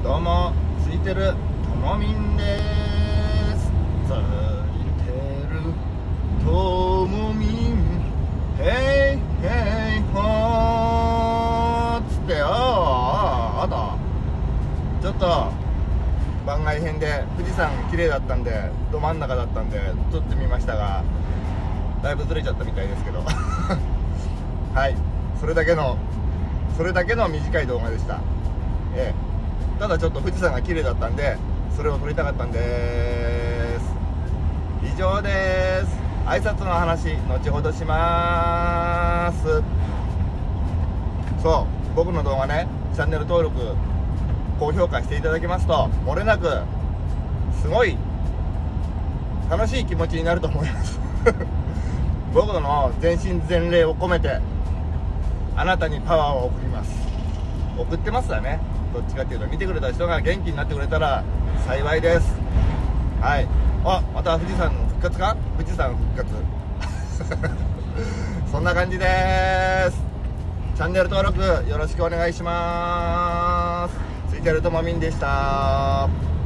どうも、ついてるともみんです。ついてるともみん、ヘイヘイホーっつってよ。あとちょっと番外編で富士山綺麗だったんで、ど真ん中だったんで撮ってみましたが、だいぶずれちゃったみたいですけどはい、それだけの短い動画でした。ただちょっと富士山が綺麗だったんで、それを撮りたかったんです。以上です。挨拶の話後ほどします。そう、僕の動画ね、チャンネル登録高評価していただけますと、漏れなくすごい楽しい気持ちになると思います僕の全身全霊を込めてあなたにパワーを送ります。送ってますだね。どっちかっていうと、見てくれた人が元気になってくれたら幸いです。はい。また富士山復活か。富士山復活そんな感じです。チャンネル登録よろしくお願いします。ついてるともみんでした。